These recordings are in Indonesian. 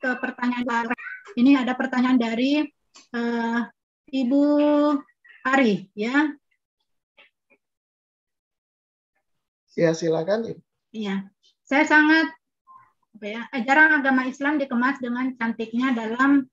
ke pertanyaan. Ini ada pertanyaan dari Ibu Ari, ya. Ya, silakan. Iya, saya sangat ajaran agama Islam dikemas dengan cantiknya dalam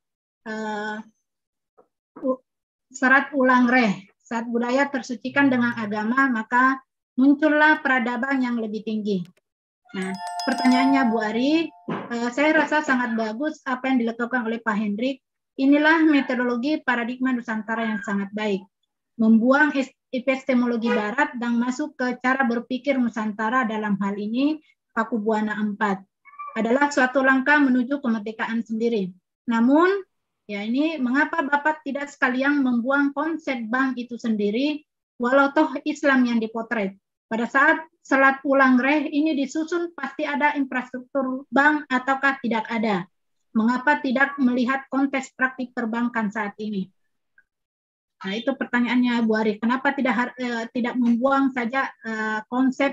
serat ulang reh. Saat budaya tersucikan dengan agama, maka muncullah peradaban yang lebih tinggi. Nah, pertanyaannya Bu Ari, saya rasa sangat bagus apa yang dilakukan oleh Pak Hendrik. Inilah metodologi paradigma Nusantara yang sangat baik. Membuang epistemologi Barat dan masuk ke cara berpikir Nusantara dalam hal ini Pakubuana IV adalah suatu langkah menuju kemerdekaan sendiri. Namun, ya ini mengapa Bapak tidak sekalian membuang konsep bank itu sendiri, walau toh Islam yang dipotret. Pada saat salat ulang reh ini disusun pasti ada infrastruktur bank ataukah tidak ada? Mengapa tidak melihat konteks praktik perbankan saat ini? Nah, itu pertanyaannya Bu Ari. Kenapa tidak membuang saja konsep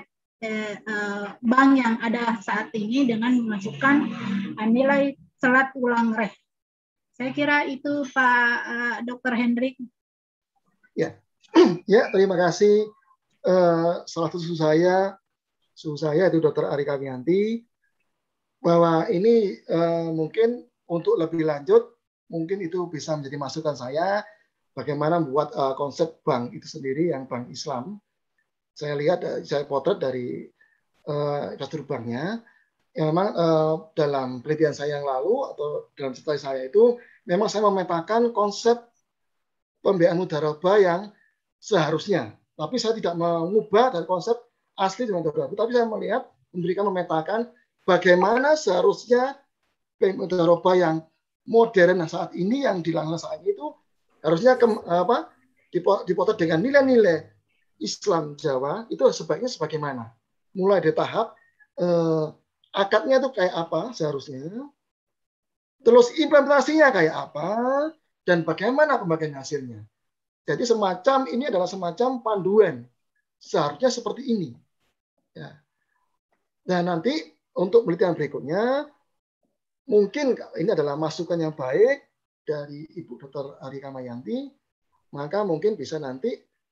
bank yang ada saat ini dengan memasukkan nilai salat ulang reh? Saya kira itu Pak Dr. Hendrik. Ya, ya, terima kasih. Salah satu suhu saya itu Dr. Ari Kamianti, bahwa ini mungkin untuk lebih lanjut, mungkin itu bisa menjadi masukan saya bagaimana membuat konsep bank itu sendiri yang bank Islam. Saya lihat, saya potret dari infrastruktur banknya. Ya, memang dalam penelitian saya yang lalu atau dalam studi saya itu, memang saya memetakan konsep pembiayaan mudharabah yang seharusnya. Tapi saya tidak mengubah dari konsep asli dengan mudharabah. Tapi saya memetakan bagaimana seharusnya mudharabah yang modern saat ini, yang dilakukan saat ini itu harusnya dipotret dengan nilai-nilai Islam Jawa itu sebaiknya sebagaimana. Mulai dari tahap akadnya itu kayak apa seharusnya, terus implementasinya kayak apa, dan bagaimana pembagian hasilnya. Jadi ini adalah semacam panduan, seharusnya seperti ini. Ya. Dan nanti untuk penelitian berikutnya, mungkin ini adalah masukan yang baik dari Ibu Dr. Ari Kamayanti, maka mungkin bisa nanti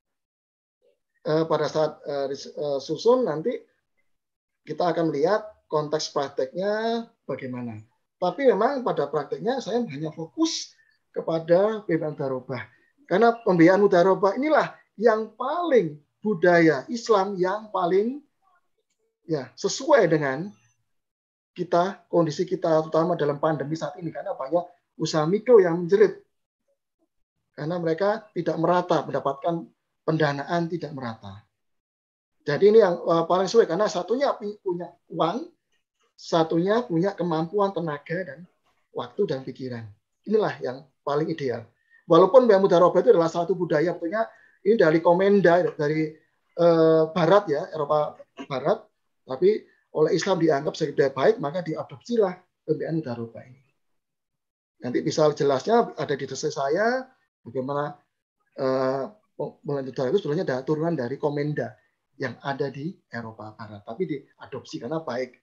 pada saat susun nanti kita akan melihat konteks prakteknya bagaimana. Tapi memang pada prakteknya saya hanya fokus kepada pembiayaan mudharabah. Karena pembiayaan mudharabah inilah yang paling budaya Islam yang paling ya sesuai dengan kita, kondisi kita terutama dalam pandemi saat ini, karena banyak usaha mikro yang menjerit. Karena mereka tidak merata, mendapatkan pendanaan tidak merata. Jadi ini yang paling sesuai, karena satunya punya uang, satunya punya kemampuan tenaga dan waktu dan pikiran. Inilah yang paling ideal. Walaupun pembiayaan mudharabah itu adalah satu budaya, tentunya ini dari komenda dari Barat ya, Eropa Barat, tapi oleh Islam dianggap sebagai budaya baik, maka diadopsilah pembiayaan mudharabah ini. Nanti bisa jelasnya ada di dosen saya bagaimana pembiayaan mudharabah itu sebenarnya ada turunan dari komenda yang ada di Eropa Barat, tapi diadopsi karena baik.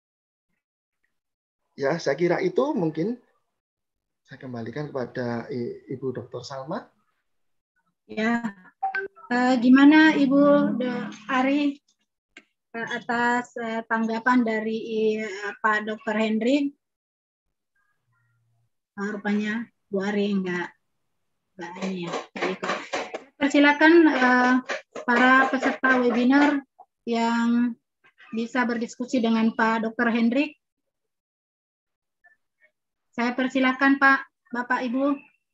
Ya, saya kira itu mungkin saya kembalikan kepada Ibu Dr. Salma. Ya, gimana Ibu Ari atas tanggapan dari Pak Dr. Hendrik? Rupanya Bu Ari enggak ini ya. Persilakan para peserta webinar yang bisa berdiskusi dengan Pak Dr. Hendrik. Saya persilakan Pak, Bapak, Ibu.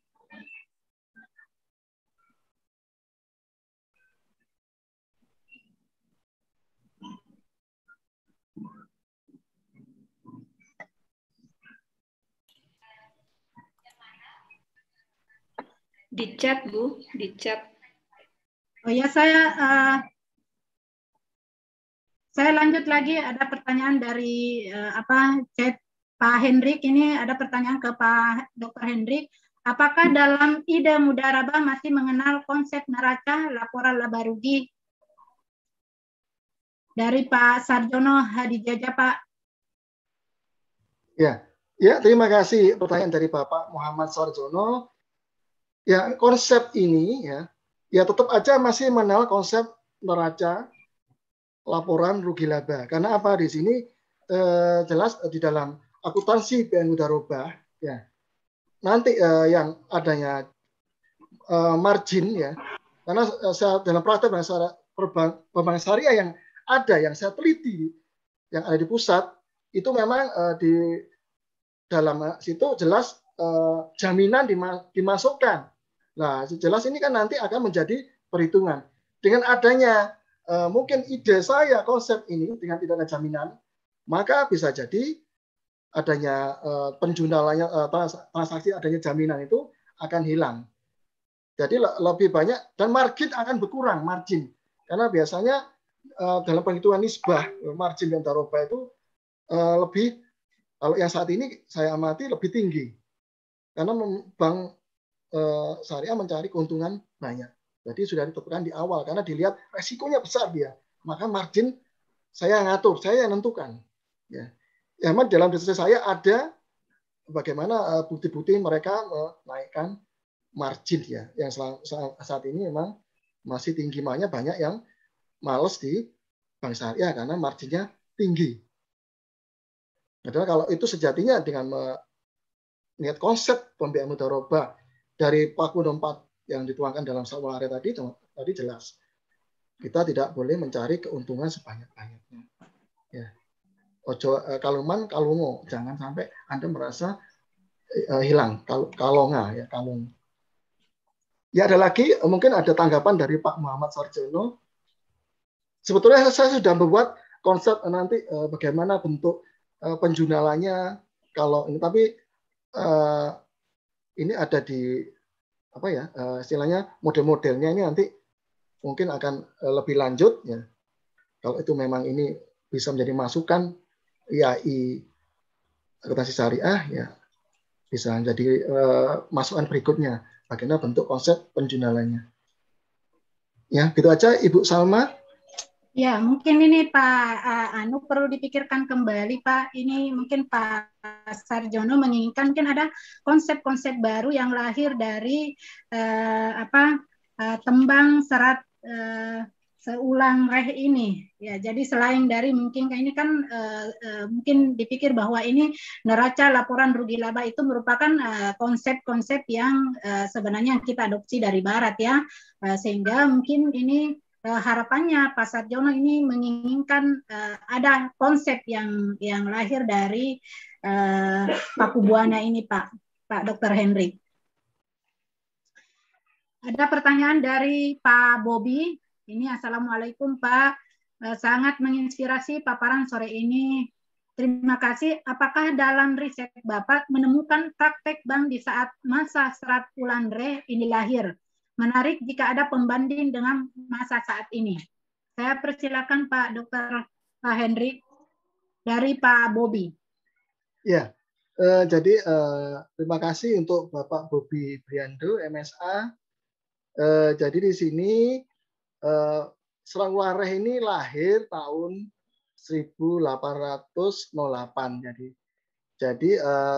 Di chat, Bu, di chat. Oh ya, saya lanjut lagi. Ada pertanyaan dari chat Pak Hendrik. Ini ada pertanyaan ke Pak Dr. Hendrik. Apakah dalam ide mudharabah masih mengenal konsep neraca laporan laba rugi? Dari Pak Sarjono Hadijaja, Pak. Ya, Ya, terima kasih pertanyaan dari Bapak Muhammad Sarjono. Ya, konsep ini ya tetap aja masih mengenal konsep neraca laporan rugi laba. Karena apa di sini jelas di dalam akuntansi BNU Darubah ya. Nanti yang adanya margin ya. Karena dalam praktek perbankan syariah yang ada yang saya teliti yang ada di pusat itu memang di dalam situ jelas jaminan dimasukkan. Nah, jelas ini kan nanti akan menjadi perhitungan. Dengan adanya mungkin ide saya konsep ini dengan tidak ada jaminan, maka bisa jadi adanya penjualannya transaksi adanya jaminan itu akan hilang. Jadi lebih banyak dan margin akan berkurang margin karena biasanya dalam perhitungan nisbah margin dan darobah itu lebih kalau yang saat ini saya amati lebih tinggi karena bank syariah mencari keuntungan banyak. Jadi sudah ditentukan di awal karena dilihat resikonya besar dia. Maka margin saya ngatur, saya yang menentukan. Ya, memang dalam diskusi saya ada bagaimana bukti-bukti mereka menaikkan margin ya. Yang saat ini memang masih tinggi, makanya banyak yang males di bank syariah karena marginnya tinggi. Padahal kalau itu sejatinya dengan melihat konsep pembiayaan mudharabah dari Paku 4 yang dituangkan dalam Sawalare tadi jelas. Kita tidak boleh mencari keuntungan sebanyak-banyaknya. Ya. Ojo kaluman kalungo, jangan sampai Anda merasa hilang kalonga ya kalung. Ya ada lagi mungkin ada tanggapan dari Pak Muhammad Sarjono. Sebetulnya saya sudah membuat konsep nanti bagaimana bentuk penjualannya kalau ini tapi ini ada di apa ya istilahnya model-modelnya ini nanti mungkin akan lebih lanjut ya. Kalau itu memang ini bisa menjadi masukan IAI akuntansi syariah ya bisa menjadi masukan berikutnya bagaimana bentuk konsep penjualannya. Ya, gitu aja Ibu Salma. Ya, mungkin ini Pak Anu perlu dipikirkan kembali Pak. Ini mungkin Pak Sarjono menginginkan mungkin ada konsep-konsep baru yang lahir dari tembang serat seulang reh ini. Ya, jadi selain dari mungkin ini kan mungkin dipikir bahwa ini neraca laporan rugi laba itu merupakan konsep-konsep yang sebenarnya kita adopsi dari Barat ya, sehingga mungkin ini harapannya Pak Sarjono ini menginginkan ada konsep yang lahir dari Paku Buana ini Pak Dr. Henry. Ada pertanyaan dari Pak Bobi. Ini Assalamualaikum Pak. Sangat menginspirasi paparan sore ini. Terima kasih. Apakah dalam riset Bapak menemukan praktek bank di saat masa serat ulang reh ini lahir? Menarik jika ada pembanding dengan masa saat ini. Saya persilakan Pak Dr. Pak Henry dari Pak Bobi. Ya, jadi terima kasih untuk Bapak Bobi Briando, MSA. Jadi di sini Serang Ulang Reh ini lahir tahun 1808. Jadi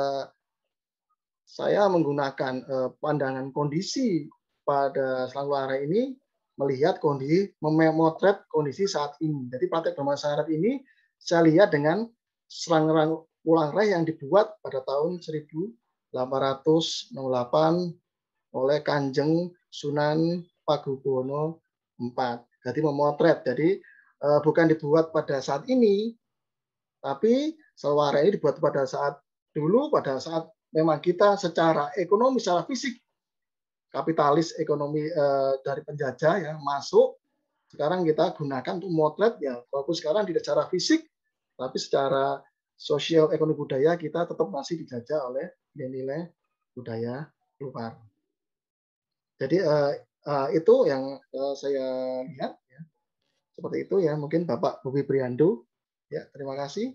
saya menggunakan pandangan kondisi pada Selang Ulang Reh ini melihat kondisi, memotret kondisi saat ini. Jadi praktek bermasyarakat ini saya lihat dengan Selang Ulang Reh yang dibuat pada tahun 1808 oleh Kanjeng Sunan Pakubuwono IV. Jadi memotret. Jadi bukan dibuat pada saat ini, tapi Selwara ini dibuat pada saat dulu, pada saat memang kita secara ekonomi, secara fisik, kapitalis ekonomi dari penjajah ya masuk. Sekarang kita gunakan untuk motret ya, walaupun sekarang tidak secara fisik, tapi secara sosial ekonomi budaya kita tetap masih dijajah oleh nilai budaya luar. Jadi itu yang saya lihat ya. Seperti itu ya, mungkin Bapak Bobi Briando. Ya, terima kasih.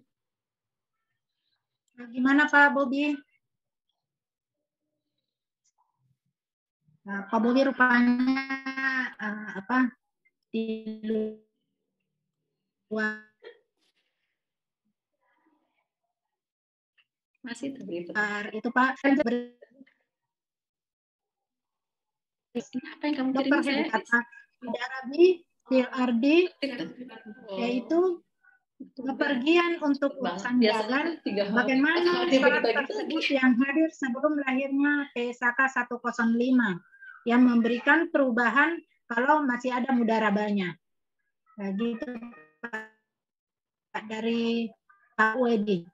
Gimana Pak Bobi? Pak Bobi rupanya di luar. Masih terlibat. Itu Pak. Apa yang kamu Dokter kirim Henry saya? kata Arabi, PRD, yaitu bepergian untuk urusan jalan, bagaimana syarat tersebut yang hadir sebelum lahirnya PSAK 105 yang memberikan perubahan kalau masih ada mudarabanya. Nah, gitu Pak, dari Pak Wedi.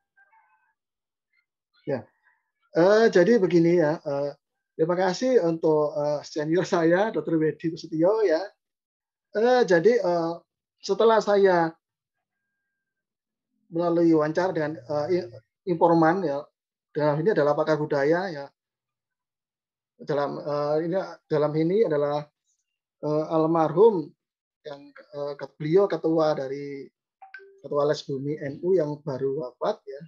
Ya, jadi begini ya. Terima kasih untuk senior saya, Dr. Wedi Setio ya. Jadi setelah saya melalui wawancara dengan informan ya, dalam ini adalah pakar budaya ya. Dalam ini adalah almarhum yang beliau ketua Les Bumi NU yang baru wafat ya,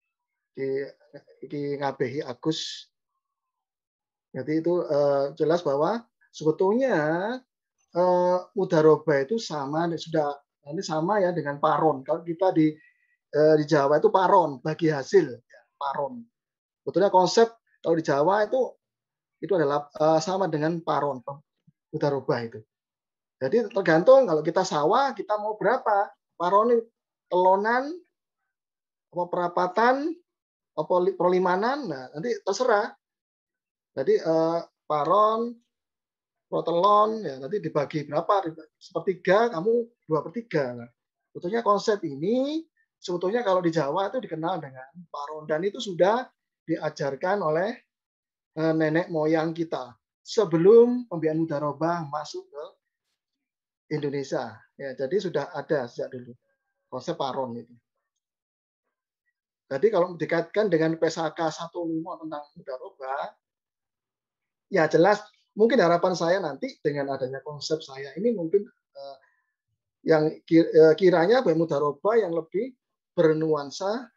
di Ngabehi Agus. Jadi itu jelas bahwa sebetulnya mudaroba itu sama ya dengan paron. Kalau kita di Jawa itu paron, bagi hasil ya, paron. Sebetulnya konsep kalau di Jawa itu adalah sama dengan paron, mudaroba itu. Jadi tergantung kalau kita sawah kita mau berapa, paron ini telonan, apa perapatan, apa perlimanan, nah nanti terserah. Jadi paron, protelon, ya nanti dibagi berapa? Sepertiga, kamu 2/3. Nah, sebetulnya konsep ini sebetulnya kalau di Jawa itu dikenal dengan paron dan itu sudah diajarkan oleh nenek moyang kita sebelum pembiayaan mudarobah masuk ke Indonesia. Ya, jadi sudah ada sejak dulu konsep paron itu. Jadi kalau dikaitkan dengan PSAK 15 tentang mudarobah, ya jelas mungkin harapan saya nanti dengan adanya konsep saya ini mungkin yang kiranya mudarobah yang lebih bernuansa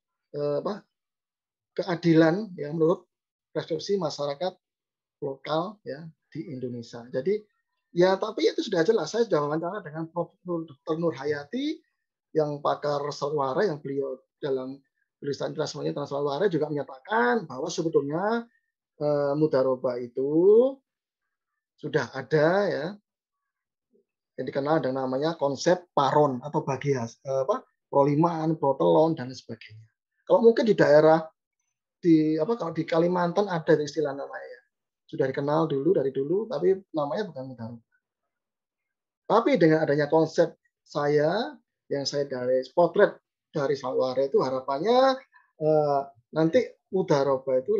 keadilan yang menurut persepsi masyarakat lokal ya di Indonesia. Jadi ya tapi itu sudah jelas. Saya sudah wawancara dengan Prof. Dr. Nur Hayati yang pakar suara yang beliau dalam tulisan Transwara juga menyatakan bahwa sebetulnya mudarobah itu sudah ada ya yang dikenal dengan namanya konsep paron atau bagi proliman, protelon dan sebagainya. Kalau mungkin di daerah kalau di Kalimantan ada istilah namanya sudah dikenal dari dulu tapi namanya bukan mudarobah. Tapi dengan adanya konsep yang saya dari potret dari Saware itu harapannya nanti mudarobah itu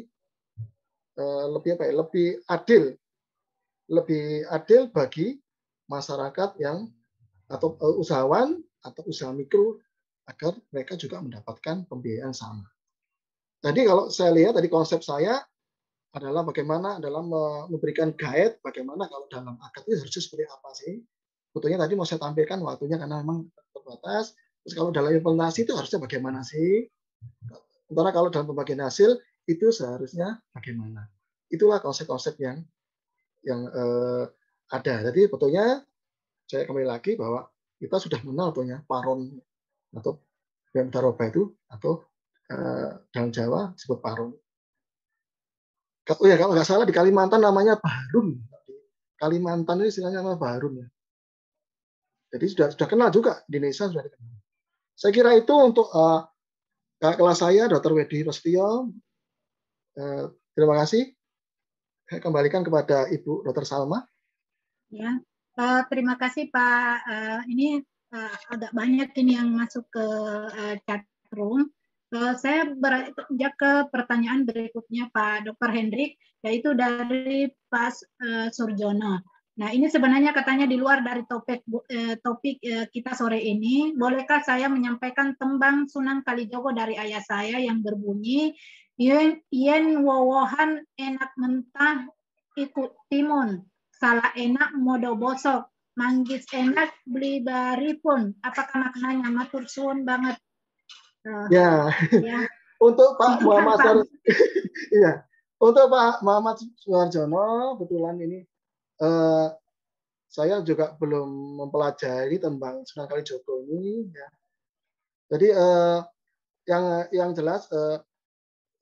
lebih adil bagi masyarakat yang atau usahawan atau usaha mikro agar mereka juga mendapatkan pembiayaan sama. Jadi kalau saya lihat tadi konsep saya adalah bagaimana dalam memberikan guide bagaimana kalau dalam akad itu harusnya seperti apa sih. Sebetulnya tadi mau saya tampilkan waktunya karena memang terbatas. Terus kalau dalam implementasi itu harusnya bagaimana sih? Sementara kalau dalam pembagian hasil itu seharusnya bagaimana? Itulah konsep-konsep yang ada. Jadi sebetulnya saya kembali lagi bahwa kita sudah mengenal punya paron atau mudarobah itu atau dalam Jawa disebut paron. Oh ya kalau nggak salah di Kalimantan namanya Barun. Kalimantan ini istilahnya nama Barun ya. Jadi sudah kenal juga di Indonesia sudah dikenal. Saya kira itu untuk kelas saya Dr. Wedi Prasetyo. Terima kasih. Saya kembalikan kepada Ibu Dr. Salma. Ya, terima kasih Pak. Ini agak banyak ini yang masuk ke chat room. Saya beranjak ke pertanyaan berikutnya Pak Dr. Hendrik, yaitu dari Pak Surjono. Nah, ini sebenarnya katanya di luar dari topik kita sore ini. Bolehkah saya menyampaikan tembang Sunan Kalijogo dari ayah saya yang berbunyi, yen wowohan enak mentah ikut timun, salah enak modo bosok, manggis enak beli bari pun. Apakah maknanya? Matur suwun banget. Ya. Untuk Pak Muhammad iya. Untuk Pak Muhammad Suharjono, kebetulan ini saya juga belum mempelajari tentang Sunan Kalijogo ini. Ya. Jadi yang jelas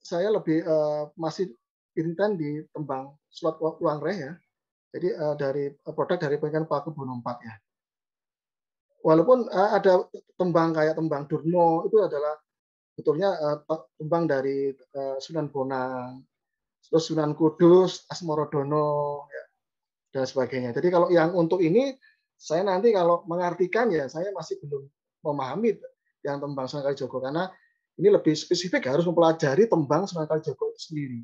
saya lebih masih intens di tembang slot ulang reh ya. Jadi dari produk dari pengen Pakubuwono IV ya. Walaupun ada tembang kayak tembang Durno itu adalah betulnya tembang dari Sunan Bonang, terus Sunan Kudus, Asmorodono, ya, dan sebagainya. Jadi kalau yang untuk ini, saya nanti kalau mengartikan ya saya masih belum memahami yang tembang Sunan Kalijogo karena ini lebih spesifik harus mempelajari tembang Sunan Kalijogo itu sendiri.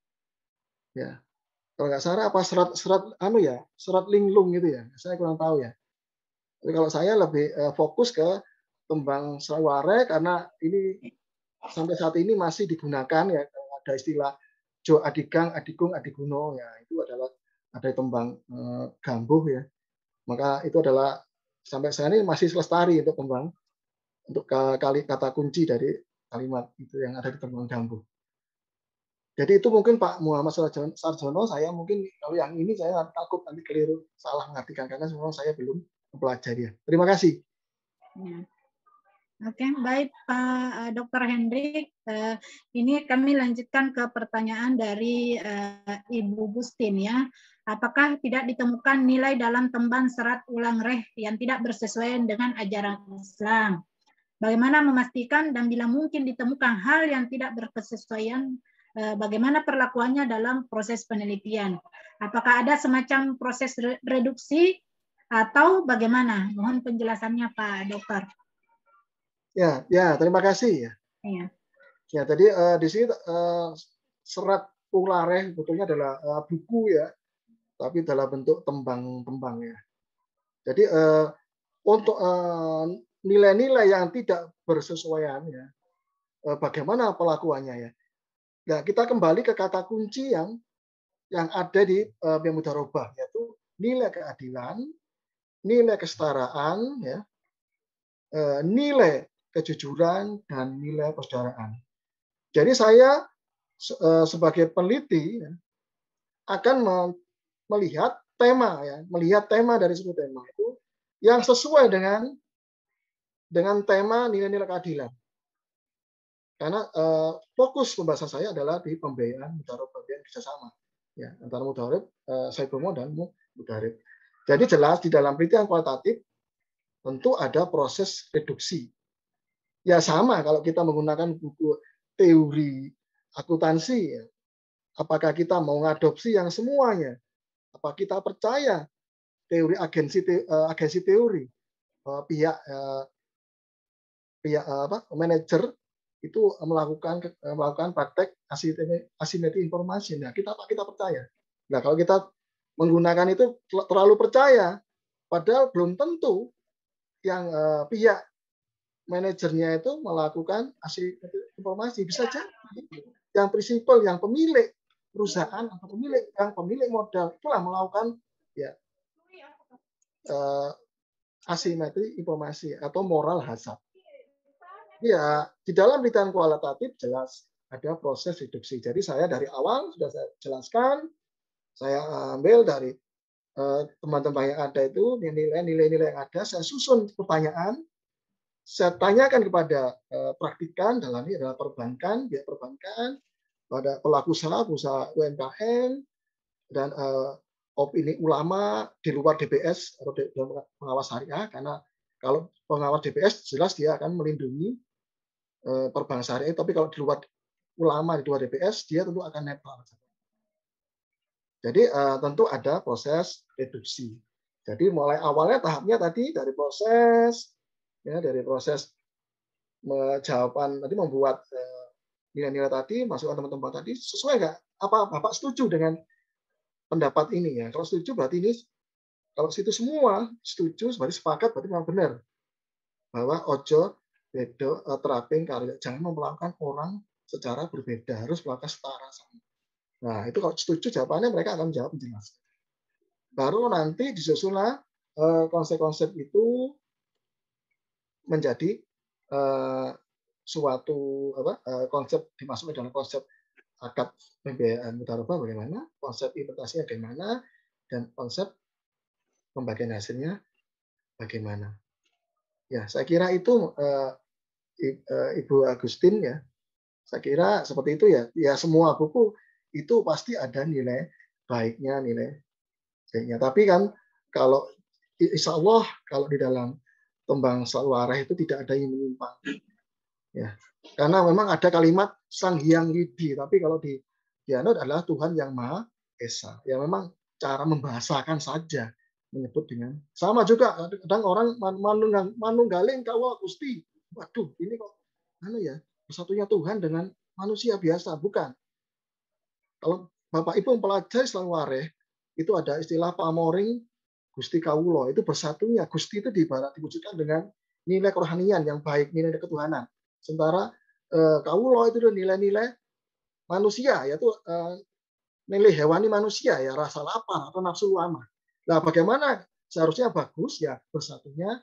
Ya, kalau nggak salah apa serat linglung gitu ya, saya kurang tahu ya. Jadi kalau saya lebih fokus ke tembang Sraware karena ini sampai saat ini masih digunakan ya, ada istilah Jo Adigang, Adigung, Adiguno ya, itu adalah ada tembang Gambuh ya. Maka itu adalah sampai saat ini masih lestari untuk tembang untuk kata kunci dari kalimat itu yang ada di tembang Gambuh. Jadi itu mungkin Pak Muhammad Sarjono, saya mungkin kalau yang ini saya takut nanti keliru salah mengartikan karena semua saya belum mempelajari. Terima kasih. Ya. Oke, baik Pak Dr. Hendrik. Ini kami lanjutkan ke pertanyaan dari Ibu Gustin ya. Apakah tidak ditemukan nilai dalam tembang serat ulang reh yang tidak bersesuaian dengan ajaran Islam? Bagaimana memastikan dan bila mungkin ditemukan hal yang tidak berkesesuaian, bagaimana perlakuannya dalam proses penelitian? Apakah ada semacam proses reduksi atau bagaimana? Mohon penjelasannya Pak Dokter. Ya, terima kasih ya. Iya. Ya, tadi di sini serat ulang reh betulnya adalah buku ya, tapi dalam bentuk tembang-tembang ya. Jadi untuk nilai-nilai yang tidak bersesuaian ya, bagaimana pelakuannya ya? Nah, kita kembali ke kata kunci yang ada di Mudarobah, yaitu nilai keadilan, nilai kesetaraan, ya, nilai kejujuran dan nilai persaudaraan. Jadi saya sebagai peneliti ya, akan melihat tema ya, melihat tema dari suatu tema itu yang sesuai dengan tema nilai-nilai keadilan. Karena fokus pembahasan saya adalah di pembiayaan mudarib pembiayaan kerjasama ya antara mudarib Saibomo dan mudarib. Jadi jelas di dalam penelitian kualitatif tentu ada proses reduksi. Ya sama kalau kita menggunakan buku teori akuntansi ya. Apakah kita mau mengadopsi yang semuanya? Apa kita percaya teori agensi teori pihak manajer itu melakukan praktek asimetri informasi. Nah, kita percaya. Nah, kalau kita menggunakan itu terlalu percaya, padahal belum tentu yang pihak manajernya itu melakukan asimetri informasi. Bisa jadi yang prinsipal, yang pemilik perusahaan atau pemilik modal itulah melakukan ya asimetri informasi atau moral hazard. Ya, di dalam penelitian kualitatif jelas ada proses reduksi. Jadi saya dari awal sudah saya jelaskan, saya ambil dari teman-teman yang ada itu nilai-nilai yang ada, saya susun pertanyaan, saya tanyakan kepada praktikan dalam ini adalah perbankan, pihak perbankan, pada pelaku usaha UMKM dan opini ulama di luar DBS atau pengawas syariah karena kalau pengawas DBS jelas dia akan melindungi perbankan syariah, tapi kalau di luar ulama di luar DBS dia tentu akan netral. Jadi tentu ada proses reduksi. Jadi mulai awalnya tahapnya tadi dari proses jawaban tadi membuat nilai-nilai tadi masukan teman-teman tadi sesuai nggak? Apa Bapak setuju dengan pendapat ini ya? Kalau setuju berarti ini kalau situ semua setuju berarti sepakat berarti memang benar bahwa ojo bedo teraping karya jangan memperlakukan orang secara berbeda harus melakukan setara sama. Nah itu kalau setuju jawabannya mereka akan menjawab menjelaskan. Baru nanti disusunlah konsep-konsep itu menjadi suatu konsep dimasukkan dalam konsep akad pembiayaan mudharabah bagaimana, konsep implementasinya bagaimana, dan konsep pembagian hasilnya bagaimana. Ya, saya kira itu Ibu Agustin ya. Saya kira seperti itu ya. Ya semua buku itu pasti ada nilai baiknya, nilai baiknya. Tapi kan kalau insya Allah kalau di dalam tembang Salwareh itu tidak ada yang menyimpang. Ya. Karena memang ada kalimat Sang Hyang Widi, tapi kalau di Anut adalah Tuhan yang Maha Esa. Ya memang cara membahasakan saja menyebut dengan sama juga kadang orang manunggaling kawula Gusti. Waduh, ini kok ya bersatunya Tuhan dengan manusia biasa, bukan. Kalau Bapak Ibu mempelajari Salwareh, itu ada istilah pamoring Gusti Kawulo, itu bersatunya. Gusti itu diwujudkan dengan nilai kerohanian yang baik, nilai ketuhanan. Sementara Kawulo itu nilai-nilai manusia, yaitu nilai hewani manusia, ya rasa lapar atau nafsu lama. Nah, bagaimana seharusnya bagus ya bersatunya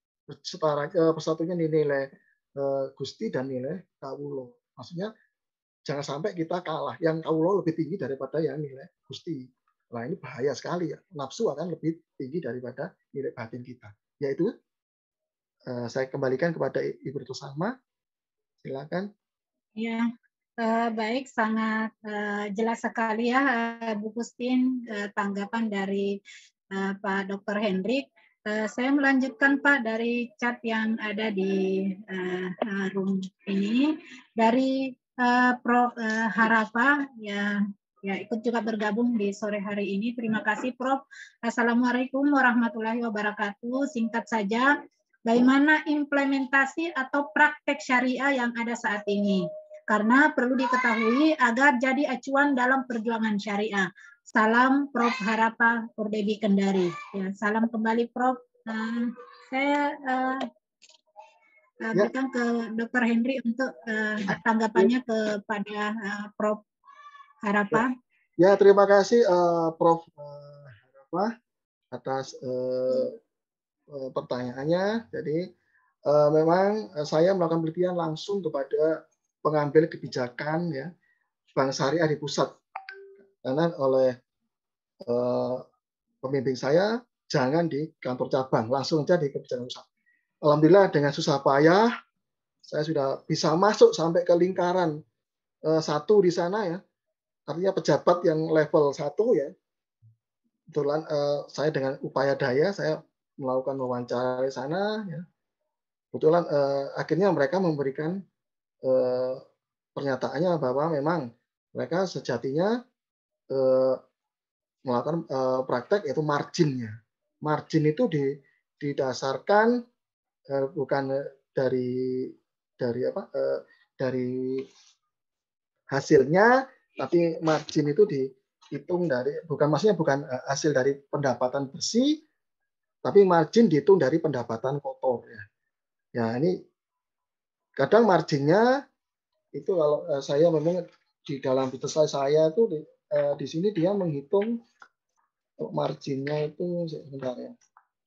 nilai Gusti dan nilai Kawulo. Maksudnya jangan sampai kita kalah. Yang Kawulo lebih tinggi daripada yang nilai Gusti. Nah, ini bahaya sekali ya. Nafsu akan lebih tinggi daripada nilai batin kita. Yaitu saya kembalikan kepada Ibu Ratu Salma. Silakan. Ya, baik, sangat jelas sekali ya Bu Kustin tanggapan dari Pak Dr. Hendrik. Saya melanjutkan Pak dari chat yang ada di room ini dari Prof. Harafa ya ikut juga bergabung di sore hari ini. Terima kasih Prof. Assalamualaikum warahmatullahi wabarakatuh. Singkat saja, bagaimana implementasi atau praktek syariah yang ada saat ini? Karena perlu diketahui agar jadi acuan dalam perjuangan syariah. Salam Prof. Harafa Purdebi Kendari. Ya, salam kembali Prof. Saya berikan ke Dr. Henry untuk tanggapannya kepada Prof. Harafa. Ya, terima kasih Prof. Harafa atas pertanyaannya. Jadi memang saya melakukan penelitian langsung kepada pengambil kebijakan ya Bank Syariah di pusat. Karena oleh pembimbing saya jangan di kantor cabang, langsung aja di kebijakan pusat. Alhamdulillah dengan susah payah saya sudah bisa masuk sampai ke lingkaran 1 di sana ya. Artinya pejabat yang level 1 ya. Kebetulan saya dengan upaya daya saya melakukan wawancara di sana ya. Kebetulan akhirnya mereka memberikan pernyataannya bahwa memang mereka sejatinya melakukan praktek yaitu marginnya. Margin itu didasarkan bukan dari hasilnya, tapi margin itu dihitung dari bukan hasil dari pendapatan bersih, tapi margin dihitung dari pendapatan kotor ya. Ya ini kadang marginnya itu kalau saya memang di dalam bisnis saya itu di sini dia menghitung marginnya itu sebentar ya.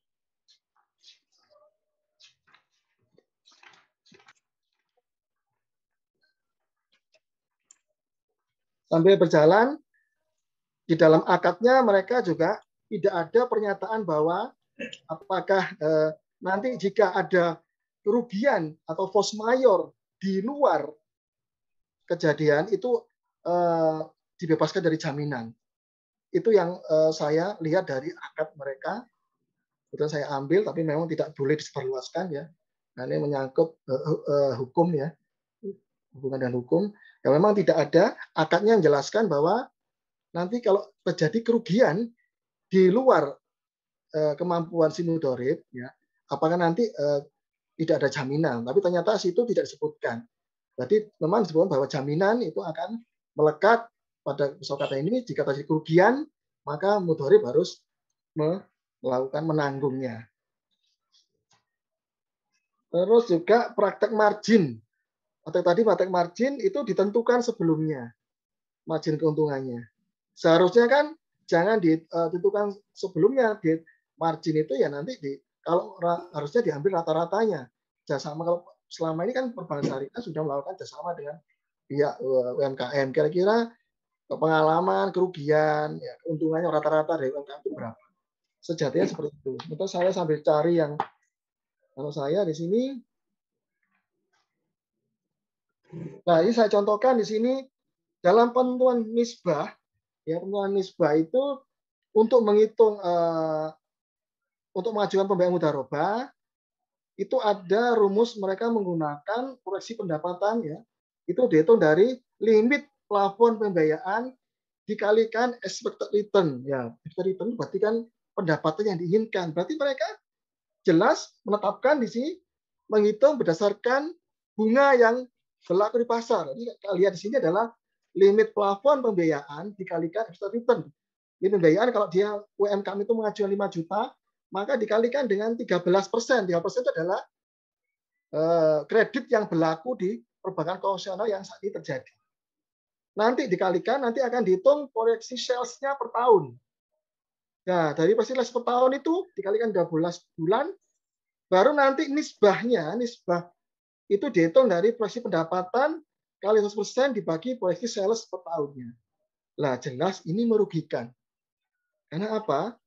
Sambil berjalan di dalam akadnya mereka juga tidak ada pernyataan bahwa apakah nanti jika ada kerugian atau force majeure di luar kejadian itu dibebaskan dari jaminan. Itu yang saya lihat dari akad mereka. Itu saya ambil, tapi memang tidak boleh disebarluaskan ya. Nah, ini menyangkut hukum ya, hubungan dan hukum. Ya memang tidak ada akadnya yang menjelaskan bahwa nanti kalau terjadi kerugian di luar kemampuan si mudharib, ya, apakah nanti tidak ada jaminan? Tapi ternyata situ tidak disebutkan. Jadi memang disebutkan bahwa jaminan itu akan melekat pada pesawat ini jika terjadi kerugian, maka mudharib harus melakukan menanggungnya. Terus juga praktek margin. Atau tadi praktek margin itu ditentukan sebelumnya. Margin keuntungannya. Seharusnya kan jangan ditentukan sebelumnya. Di margin itu ya nanti kalau harusnya diambil rata-ratanya. Jasama kalau selama ini kan perbankan syariah sudah melakukan jasama dengan pihak UMKM. Kira-kira pengalaman, kerugian, ya, keuntungannya rata-rata dari UMKM itu berapa? Sejatinya seperti itu. Itu saya sambil cari yang kalau saya di sini Nah, ini saya contohkan di sini dalam penentuan nisbah, ya penentuan nisbah itu untuk menghitung untuk mengajukan pembiayaan mudharabah itu ada rumus mereka menggunakan proyeksi pendapatan ya. Itu dihitung dari limit plafon pembiayaan dikalikan expected return. Ya, expected return berarti kan pendapatan yang diinginkan. Berarti mereka jelas menetapkan di sini menghitung berdasarkan bunga yang berlaku di pasar. Jadi lihat di sini adalah limit plafon pembiayaan dikalikan expected return. Limit pembiayaan kalau dia UMKM itu mengajukan 5 juta, maka dikalikan dengan 13%. 13% itu adalah kredit yang berlaku di perbankan konvensional yang saat ini terjadi. Nanti dikalikan, nanti akan dihitung proyeksi sales-nya per tahun. Nah, dari proyeksi sales per tahun itu dikalikan 12 bulan, baru nanti nisbah itu dihitung dari proyeksi pendapatan kali 100% dibagi proyeksi sales per tahunnya. Lah, jelas ini merugikan. Karena apa?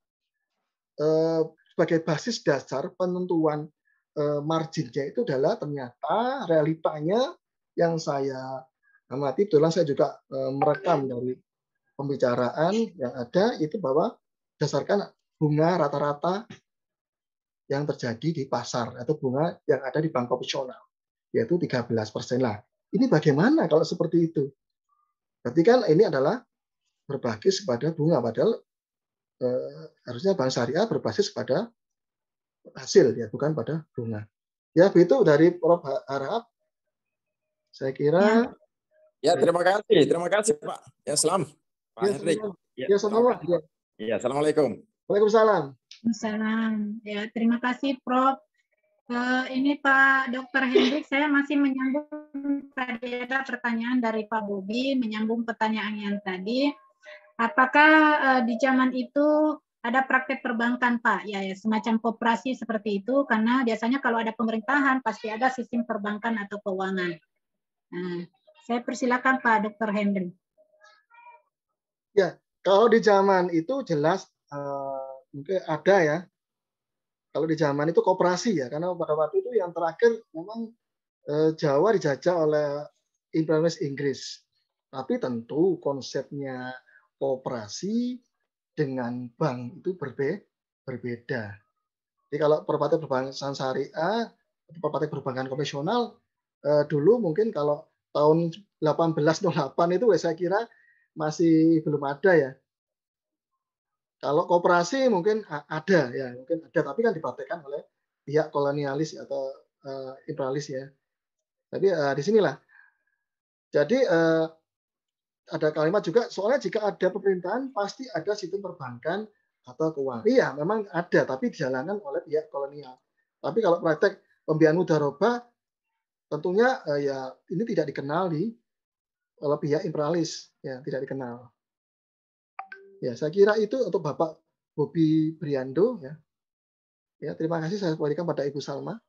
Sebagai basis dasar penentuan marginnya itu adalah ternyata realitanya yang saya amati, kebetulan saya juga merekam dari pembicaraan yang ada itu bahwa berdasarkan bunga rata-rata yang terjadi di pasar atau bunga yang ada di bank konvensional, yaitu 13% lah. Ini bagaimana kalau seperti itu? Berarti kan ini adalah berbasis pada bunga, padahal harusnya bank syariah berbasis pada hasil ya, bukan pada bunga. Ya, begitu dari Prof. Harahap. Saya kira ya, terima kasih Pak. Ya, Pak ya, Hendrik. Ya, sama. Ya, assalamualaikum. Waalaikumsalam. Waalaikumsalam. Ya, terima kasih Prof. Ini Pak Dr. Hendrik, saya masih menyambung tadi ada pertanyaan dari Pak Bobi, menyambung pertanyaan yang tadi. Apakah di zaman itu ada praktek perbankan, Pak? Ya, semacam koperasi seperti itu, karena biasanya kalau ada pemerintahan pasti ada sistem perbankan atau keuangan. Nah, saya persilakan Pak Dr. Hendrik. Ya, kalau di zaman itu jelas mungkin ada ya. Kalau di zaman itu koperasi ya, karena pada waktu itu yang terakhir memang Jawa dijajah oleh imperialis Inggris. Tapi tentu konsepnya koperasi dengan bank itu berbeda. Jadi kalau perbankan perbankan syariah, perbankan perbankan konvensional dulu mungkin kalau tahun 1808 itu saya kira masih belum ada ya. Kalau koperasi mungkin ada ya, mungkin ada, tapi kan dipraktekkan oleh pihak kolonialis atau imperialis ya. Tapi di sinilah. Jadi ada kalimat juga, soalnya jika ada pemerintahan pasti ada sistem perbankan atau keuangan. Iya, memang ada, tapi dijalankan oleh pihak kolonial. Tapi kalau praktek pembiayaan mudharabah, tentunya ya ini tidak dikenal oleh pihak imperialis, ya tidak dikenal. Ya, saya kira itu untuk Bapak Bobi Briando ya. Ya, terima kasih, saya kembalikan pada Ibu Salma.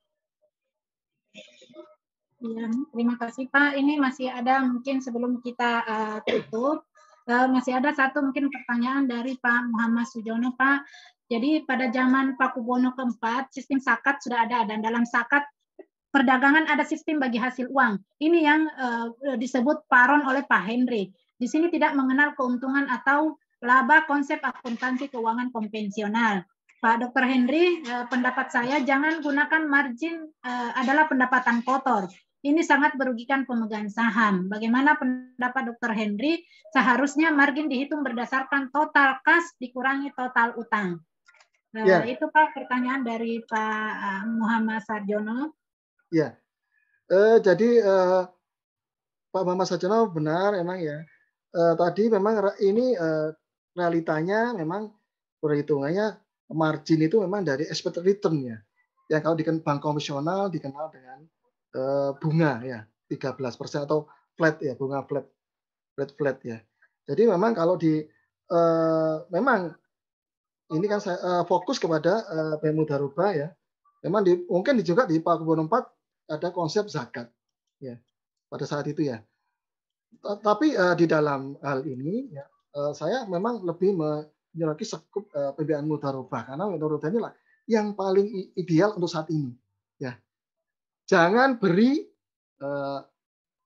Ya, terima kasih Pak. Ini masih ada mungkin sebelum kita tutup, masih ada satu mungkin pertanyaan dari Pak Muhammad Sujono, Pak. Jadi pada zaman Pakubuwono keempat, sistem zakat sudah ada, dan dalam zakat perdagangan ada sistem bagi hasil uang. Ini yang disebut paron oleh Pak Henry. Di sini tidak mengenal keuntungan atau laba konsep akuntansi keuangan konvensional. Pak Dr. Henry, pendapat saya jangan gunakan margin adalah pendapatan kotor. Ini sangat merugikan pemegang saham. Bagaimana pendapat Dr. Henry? Seharusnya margin dihitung berdasarkan total kas dikurangi total utang. Ya. Itu Pak pertanyaan dari Pak Muhammad Sarjono. Ya, jadi Pak Muhammad Sarjono benar emang ya. Tadi memang ini realitanya memang perhitungannya margin itu memang dari expected return ya. Yang kalau di bank konvensional dikenal dengan bunga ya 13% atau flat ya, bunga flat ya. Jadi memang kalau di memang ini kan saya fokus kepada pembiayaan mudharabah ya. Memang mungkin juga di Pakubuwono IV ada konsep zakat ya pada saat itu ya. Tapi di dalam hal ini ya saya memang lebih menyoroti sekup pembiayaan mudharabah karena menurut saya inilah yang paling ideal untuk saat ini ya. Jangan beri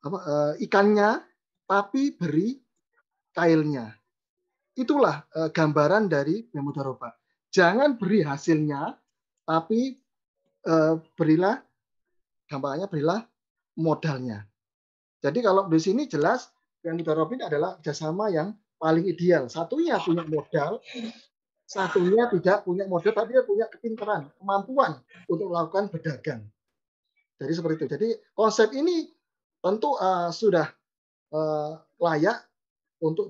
ikannya, tapi beri kailnya. Itulah gambaran dari mudharabah. Jangan beri hasilnya, tapi berilah gambarannya, berilah modalnya. Jadi kalau di sini jelas mudharabah ini adalah kerjasama yang paling ideal. Satunya punya modal, satunya tidak punya modal, tapi dia punya kepintaran, kemampuan untuk melakukan berdagang. Jadi seperti itu. Jadi konsep ini tentu sudah layak untuk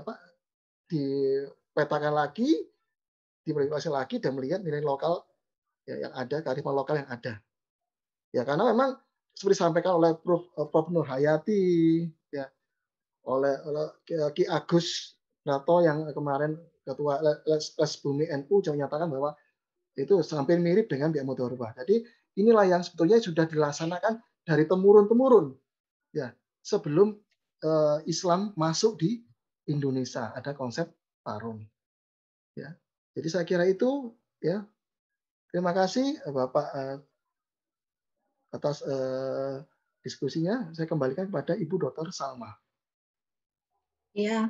dipetakan lagi, diprediksi lagi, dan melihat nilai lokal yang ada, kearifan lokal yang ada. Ya, karena memang seperti disampaikan oleh Prof. Nur Hayati, ya, oleh Ki Agus Nato yang kemarin Ketua Les Bumi NU juga menyatakan bahwa itu hampir mirip dengan Biak Mudharabah. Jadi inilah yang sebetulnya sudah dilaksanakan dari temurun-temurun, ya, sebelum Islam masuk di Indonesia. Ada konsep tarun. Ya, jadi saya kira itu, ya. Terima kasih Bapak atas diskusinya. Saya kembalikan kepada Ibu Dr. Salma. Ya,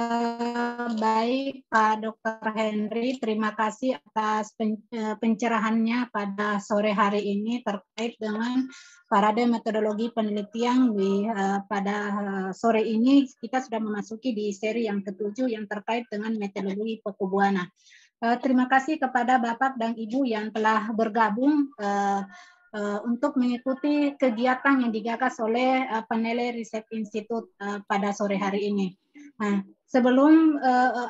baik Pak Dr. Henry, terima kasih atas pencerahannya pada sore hari ini terkait dengan parade metodologi penelitian pada sore ini. Kita sudah memasuki di seri yang ke-7 yang terkait dengan metodologi Pakubuana. Terima kasih kepada Bapak dan Ibu yang telah bergabung untuk mengikuti kegiatan yang digagas oleh Peneleh Riset Institute pada sore hari ini. Nah, sebelum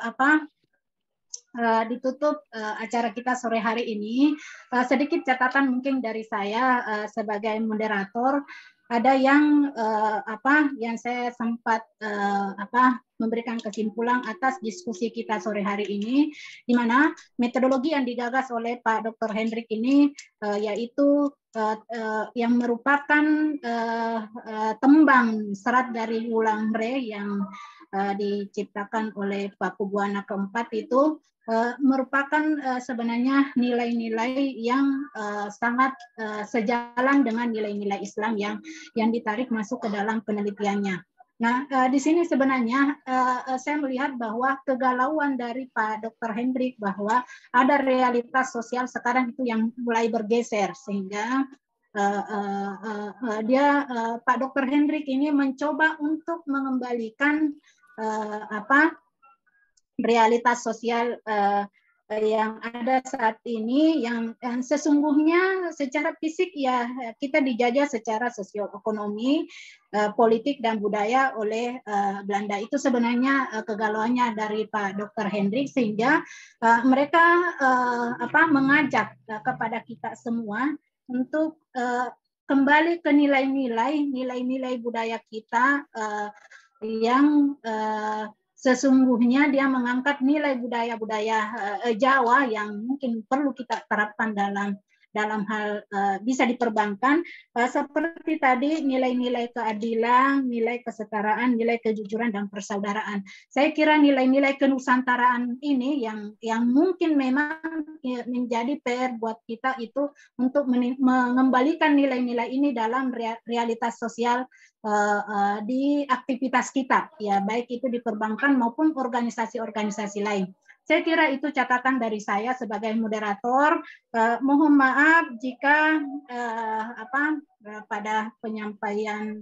ditutup acara kita sore hari ini, sedikit catatan mungkin dari saya sebagai moderator. Ada yang yang saya sempat memberikan kesimpulan atas diskusi kita sore hari ini, di mana metodologi yang digagas oleh Pak Dr. Hendrik ini yaitu yang merupakan tembang serat dari Wulang Re yang diciptakan oleh Pakubuana keempat itu merupakan sebenarnya nilai-nilai yang sangat sejalan dengan nilai-nilai Islam yang ditarik masuk ke dalam penelitiannya. Nah, di sini sebenarnya saya melihat bahwa kegalauan dari Pak Dr. Hendrik bahwa ada realitas sosial sekarang itu yang mulai bergeser, sehingga Pak Dr. Hendrik ini mencoba untuk mengembalikan realitas sosial yang ada saat ini yang sesungguhnya secara fisik ya kita dijajah secara sosioekonomi, politik dan budaya oleh Belanda. Itu sebenarnya kegalauannya dari Pak Dr. Hendrik, sehingga mereka mengajak kepada kita semua untuk kembali ke nilai-nilai budaya kita yang sesungguhnya dia mengangkat nilai budaya-budaya Jawa yang mungkin perlu kita terapkan dalam hal bisa diperbankan, seperti tadi nilai-nilai keadilan, nilai kesetaraan, nilai kejujuran dan persaudaraan. Saya kira nilai-nilai kenusantaraan ini yang mungkin memang menjadi PR buat kita itu untuk mengembalikan nilai-nilai ini dalam realitas sosial di aktivitas kita, ya baik itu di perbankan maupun organisasi-organisasi lain. Saya kira itu catatan dari saya sebagai moderator. Mohon maaf jika pada penyampaian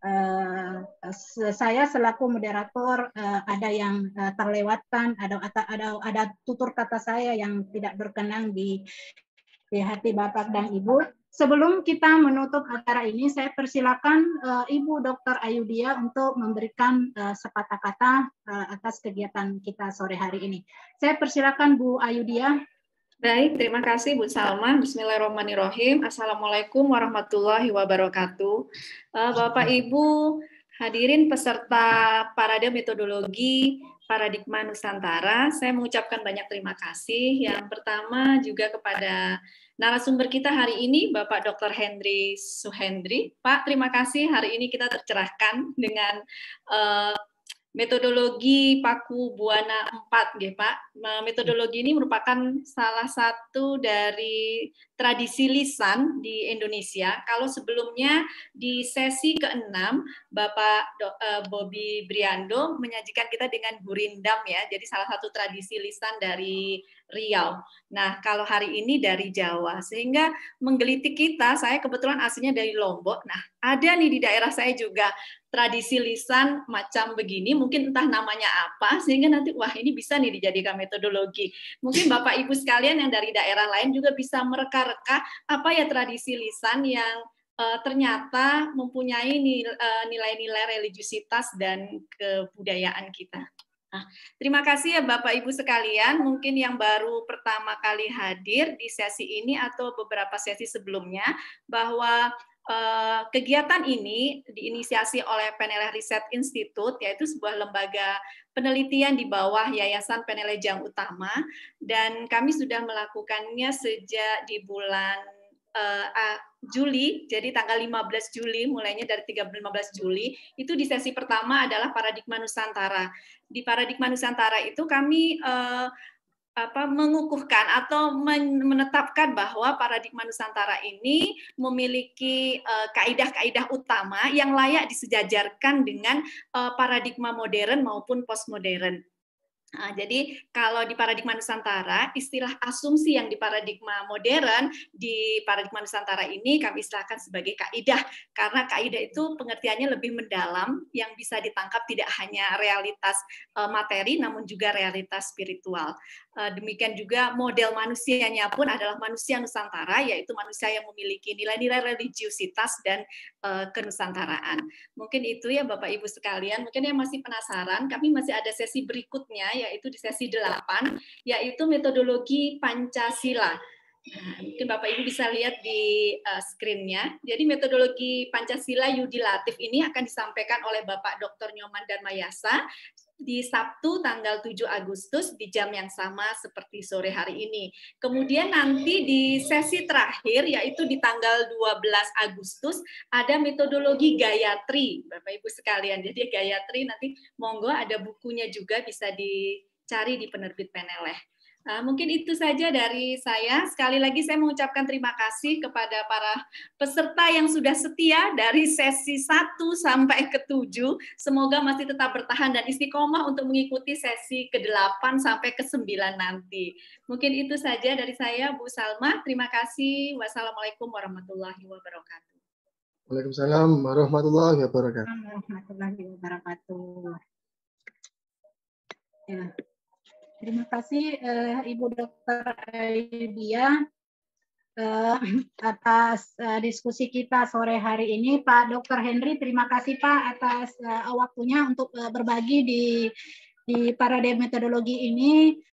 saya selaku moderator ada yang terlewatkan, ada tutur kata saya yang tidak berkenan di hati Bapak dan Ibu. Sebelum kita menutup acara ini, saya persilakan Ibu Dr. Ayudia untuk memberikan sepatah kata atas kegiatan kita sore hari ini. Saya persilakan Bu Ayudia. Baik, terima kasih Bu Salma. Bismillahirrahmanirrahim. Assalamualaikum warahmatullahi wabarakatuh. Bapak Ibu hadirin peserta parade metodologi paradigma Nusantara, saya mengucapkan banyak terima kasih. Yang pertama juga kepada narasumber kita hari ini, Bapak Dr. Henry Suhendri. Pak, terima kasih hari ini kita tercerahkan dengan metodologi Paku Buana 4, nggih Pak. Metodologi ini merupakan salah satu dari tradisi lisan di Indonesia. Kalau sebelumnya di sesi ke-6 Bapak Bobby Briando menyajikan kita dengan gurindam ya. Jadi salah satu tradisi lisan dari Riau. Nah, kalau hari ini dari Jawa, sehingga menggelitik kita, saya kebetulan aslinya dari Lombok. Nah, ada nih di daerah saya juga tradisi lisan macam begini, mungkin entah namanya apa, sehingga nanti, wah ini bisa nih dijadikan metodologi. Mungkin Bapak Ibu sekalian yang dari daerah lain juga bisa mereka-reka apa ya tradisi lisan yang ternyata mempunyai nilai-nilai religiusitas dan kebudayaan kita. Nah, terima kasih ya Bapak Ibu sekalian, mungkin yang baru pertama kali hadir di sesi ini atau beberapa sesi sebelumnya, bahwa kegiatan ini diinisiasi oleh Peneleh Riset Institute, yaitu sebuah lembaga penelitian di bawah Yayasan Peneleh Jang Utama, dan kami sudah melakukannya sejak di bulan Juli, jadi tanggal 15 Juli, mulainya dari 15 Juli, itu di sesi pertama adalah Paradigma Nusantara. Di Paradigma Nusantara itu kami mengukuhkan atau menetapkan bahwa paradigma Nusantara ini memiliki kaidah-kaidah utama yang layak disejajarkan dengan paradigma modern maupun postmodern. Nah, jadi kalau di paradigma Nusantara, istilah asumsi yang di paradigma modern, di paradigma Nusantara ini kami istilahkan sebagai kaidah, karena kaidah itu pengertiannya lebih mendalam, yang bisa ditangkap tidak hanya realitas materi, namun juga realitas spiritual. Demikian juga model manusianya pun adalah manusia Nusantara, yaitu manusia yang memiliki nilai-nilai religiusitas dan kenusantaraan. Mungkin itu ya Bapak Ibu sekalian, mungkin yang masih penasaran, kami masih ada sesi berikutnya, yaitu di sesi 8, yaitu metodologi Pancasila. Nah, mungkin Bapak Ibu bisa lihat di screen-nya. Jadi metodologi Pancasila Yudilatif ini akan disampaikan oleh Bapak Dr. Nyoman Darmayasa di Sabtu tanggal 7 Agustus di jam yang sama seperti sore hari ini. Kemudian nanti di sesi terakhir, yaitu di tanggal 12 Agustus, ada metodologi Gayatri, Bapak Ibu sekalian. Jadi Gayatri nanti monggo ada bukunya juga, bisa dicari di penerbit Peneleh. Mungkin itu saja dari saya. Sekali lagi saya mengucapkan terima kasih kepada para peserta yang sudah setia dari sesi 1 sampai ke 7. Semoga masih tetap bertahan dan istiqomah untuk mengikuti sesi ke-8 sampai ke-9 nanti. Mungkin itu saja dari saya, Bu Salma. Terima kasih. Wassalamualaikum warahmatullahi wabarakatuh. Waalaikumsalam warahmatullahi wabarakatuh. Warahmatullahi wabarakatuh. Ya. Terima kasih Ibu Dr. Aidya atas diskusi kita sore hari ini. Pak Dr. Henry, terima kasih Pak atas waktunya untuk berbagi di paradigma metodologi ini.